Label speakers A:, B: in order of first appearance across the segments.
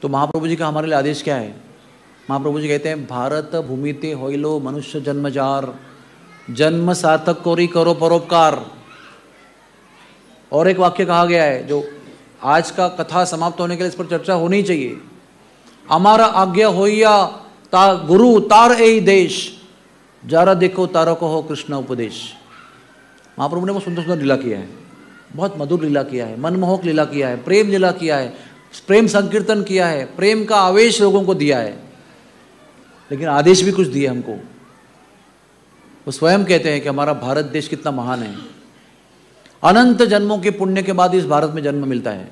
A: तो महाप्रभु जी का हमारे लिए आदेश क्या है? महाप्रभु जी कहते हैं, भारत भूमिते होइलो मनुष्य जन्मजार, जन्म सार्थक कोरी करो परोपकार। और एक वाक्य कहा गया है जो आज का कथा समाप्त होने के लिए इस पर चर्चा होनी चाहिए। हमारा आज्ञा होइया ता गुरु तार ए देश, जारा देखो तारा को हो कृष्ण उपदेश। महाप्रभु ने बहुत सुंदर सुंदर लीला किया है, बहुत मधुर लीला किया है, मनमोहक लीला किया है, प्रेम लीला किया है, प्रेम संकीर्तन किया है, प्रेम का आवेश लोगों को दिया है, लेकिन आदेश भी कुछ दिए हमको। वो स्वयं कहते हैं कि हमारा भारत देश कितना महान है, अनंत जन्मों के पुण्य के बाद इस भारत में जन्म मिलता है।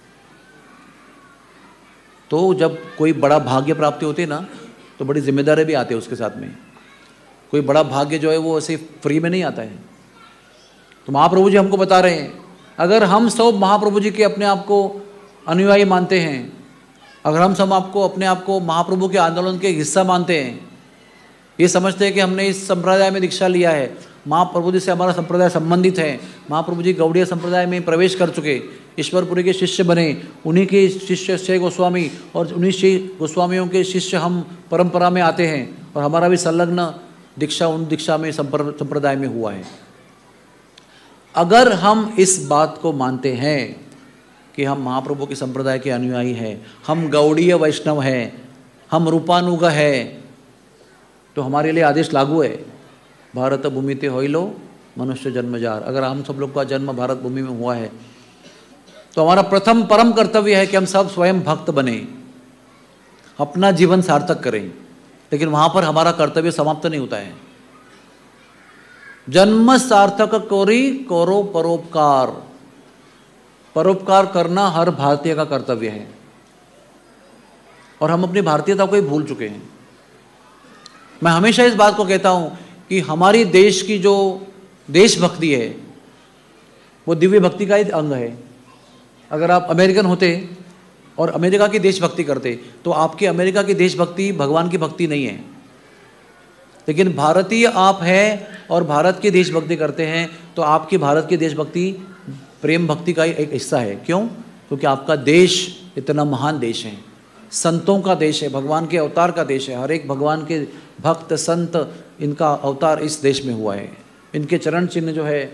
A: तो जब कोई बड़ा भाग्य प्राप्ति होती है ना, तो बड़ी जिम्मेदारी भी आती है उसके साथ में। कोई बड़ा भाग्य जो है वो ऐसे फ्री में नहीं आता है। तो महाप्रभु जी हमको बता रहे हैं, अगर हम सब महाप्रभु जी के अपने आप को अनुयायी मानते हैं, अगर हम सब अपने आप को महाप्रभु के आंदोलन के हिस्सा मानते हैं, ये समझते हैं कि हमने इस संप्रदाय में दीक्षा लिया है, महाप्रभु जी से हमारा संप्रदाय संबंधित है, महाप्रभु जी गौड़ीय संप्रदाय में प्रवेश कर चुके, ईश्वरपुरी के शिष्य बने, उन्हीं के शिष्य 6 गोस्वामी और उन्हीं 6 गोस्वामियों के शिष्य हम परंपरा में आते हैं, और हमारा भी संलग्न दीक्षा उन दीक्षा में संप्रदाय में हुआ है। अगर हम इस बात को मानते हैं कि हम महाप्रभु के संप्रदाय के अनुयायी हैं, हम गौड़ीय वैष्णव हैं, हम रूपानुग हैं, तो हमारे लिए आदेश लागू है, भारत भूमिते होइलो मनुष्य जन्मजार। अगर हम सब लोग का जन्म भारत भूमि में हुआ है, तो हमारा प्रथम परम कर्तव्य है कि हम सब स्वयं भक्त बने, अपना जीवन सार्थक करें। लेकिन वहां पर हमारा कर्तव्य समाप्त नहीं होता है। जन्म सार्थक कोरी करो परोपकार। परोपकार करना हर भारतीय का कर्तव्य है, और हम अपनी भारतीयता को ही भूल चुके हैं। मैं हमेशा इस बात को कहता हूं कि हमारी देश की जो देशभक्ति है वो दिव्य भक्ति का ही अंग है। अगर आप अमेरिकन होते और अमेरिका की देशभक्ति करते, तो आपकी अमेरिका की देशभक्ति भगवान की भक्ति नहीं है। लेकिन भारतीय आप हैं और भारत की देशभक्ति करते हैं, तो आपकी भारत की देशभक्ति प्रेम भक्ति का ही एक हिस्सा है। क्यों? क्योंकि आपका देश इतना महान देश है, संतों का देश है, भगवान के अवतार का देश है। हर एक भगवान के भक्त संत, इनका अवतार इस देश में हुआ है, इनके चरण चिन्ह जो है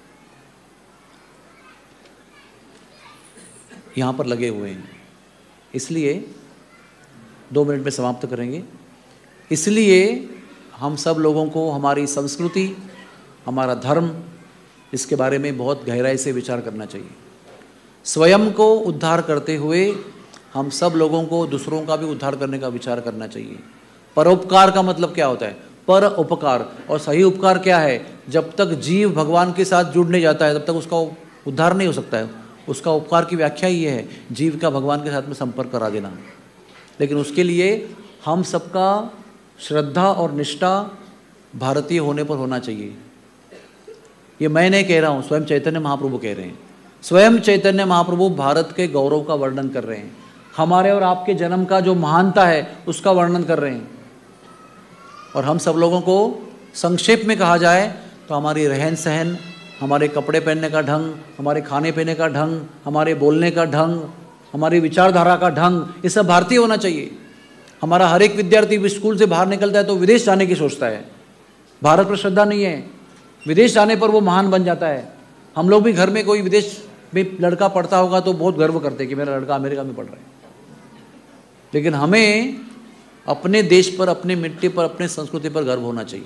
A: यहाँ पर लगे हुए हैं। इसलिए 2 मिनट में समाप्त करेंगे। इसलिए हम सब लोगों को हमारी संस्कृति, हमारा धर्म, इसके बारे में बहुत गहराई से विचार करना चाहिए। स्वयं को उद्धार करते हुए हम सब लोगों को दूसरों का भी उद्धार करने का विचार करना चाहिए। परोपकार का मतलब क्या होता है? पर उपकार। और सही उपकार क्या है? जब तक जीव भगवान के साथ जुड़ नहीं जाता है, तब तक उसका उद्धार नहीं हो सकता है। उसका उपकार की व्याख्या ये है, जीव का भगवान के साथ में संपर्क करा देना। लेकिन उसके लिए हम सबका श्रद्धा और निष्ठा भारतीय होने पर होना चाहिए। ये मैं नहीं कह रहा हूँ, स्वयं चैतन्य महाप्रभु कह रहे हैं। स्वयं चैतन्य महाप्रभु भारत के गौरव का वर्णन कर रहे हैं, हमारे और आपके जन्म का जो महानता है उसका वर्णन कर रहे हैं। और हम सब लोगों को संक्षेप में कहा जाए तो हमारी रहन सहन, हमारे कपड़े पहनने का ढंग, हमारे खाने पीने का ढंग, हमारे बोलने का ढंग, हमारी विचारधारा का ढंग, ये सब भारतीय होना चाहिए। हमारा हर एक विद्यार्थी स्कूल से बाहर निकलता है तो विदेश जाने की सोचता है, भारत पर श्रद्धा नहीं है। विदेश जाने पर वो महान बन जाता है। हम लोग भी घर में कोई विदेश में लड़का पढ़ता होगा तो बहुत गर्व करते हैं कि मेरा लड़का अमेरिका में पढ़ रहा है। लेकिन हमें अपने देश पर, अपने मिट्टी पर, अपने संस्कृति पर गर्व होना चाहिए।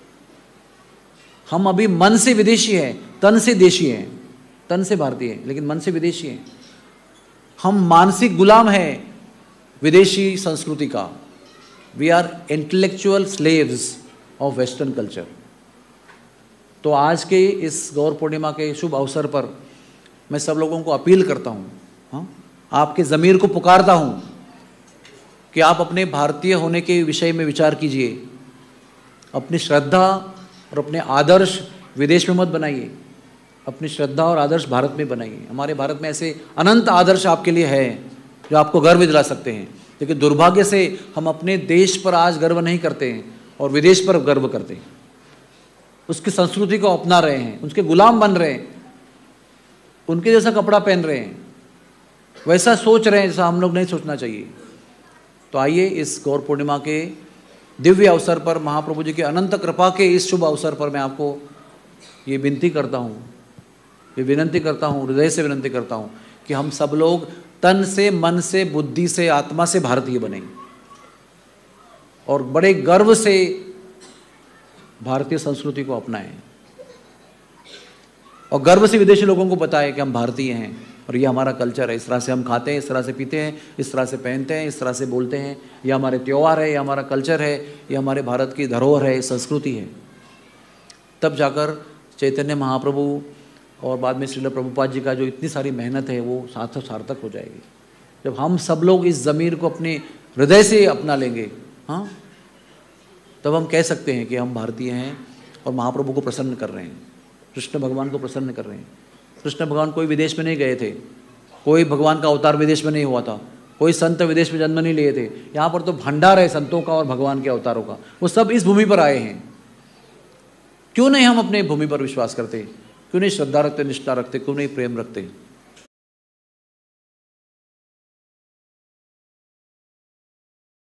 A: हम अभी मन से विदेशी हैं, तन से देशी हैं। तन से भारतीय हैं लेकिन मन से विदेशी हैं। हम मानसिक गुलाम हैं विदेशी संस्कृति का। We are intellectual slaves of western culture. तो आज के इस गौर पूर्णिमा के शुभ अवसर पर मैं सब लोगों को अपील करता हूँ, हाँ, आपके ज़मीर को पुकारता हूँ कि आप अपने भारतीय होने के विषय में विचार कीजिए। अपनी श्रद्धा और अपने आदर्श विदेश में मत बनाइए, अपनी श्रद्धा और आदर्श भारत में बनाइए। हमारे भारत में ऐसे अनंत आदर्श आपके लिए हैं जो आपको गर्व दिला सकते हैं। लेकिन दुर्भाग्य से हम अपने देश पर आज गर्व नहीं करते हैं और विदेश पर गर्व करते हैं। उसकी संस्कृति को अपना रहे हैं, उसके गुलाम बन रहे हैं, उनके जैसा कपड़ा पहन रहे हैं, वैसा सोच रहे हैं जैसा हम लोग नहीं सोचना चाहिए। तो आइए इस गौर पूर्णिमा के दिव्य अवसर पर, महाप्रभु जी के अनंत कृपा के इस शुभ अवसर पर मैं आपको ये विनती करता हूँ, ये विनती करता हूँ, हृदय से विनती करता हूँ कि हम सब लोग तन से, मन से, बुद्धि से, आत्मा से भारतीय बने और बड़े गर्व से भारतीय संस्कृति को अपनाएं और गर्व से विदेशी लोगों को बताएं कि हम भारतीय हैं और ये हमारा कल्चर है। इस तरह से हम खाते हैं, इस तरह से पीते हैं, इस तरह से पहनते हैं, इस तरह से बोलते हैं। ये हमारे त्यौहार है, ये हमारा कल्चर है, ये हमारे भारत की धरोहर है, संस्कृति है। तब जाकर चैतन्य महाप्रभु और बाद में श्रील प्रभुपाद जी का जो इतनी सारी मेहनत है वो सार्थक हो जाएगी। जब हम सब लोग इस ज़मीर को अपने हृदय से अपना लेंगे, हाँ, तब हम कह सकते हैं कि हम भारतीय हैं और महाप्रभु को प्रसन्न कर रहे हैं, कृष्ण भगवान को प्रसन्न कर रहे हैं। कृष्ण भगवान कोई विदेश में नहीं गए थे, कोई भगवान का अवतार विदेश में नहीं हुआ था, कोई संत विदेश में जन्म नहीं लिए थे। यहाँ पर तो भंडार है संतों का और भगवान के अवतारों का, वो सब इस भूमि पर आए हैं। क्यों नहीं हम अपने भूमि पर विश्वास करते, क्यों नहीं श्रद्धा रखते, निष्ठा रखते, क्यों नहीं प्रेम रखते?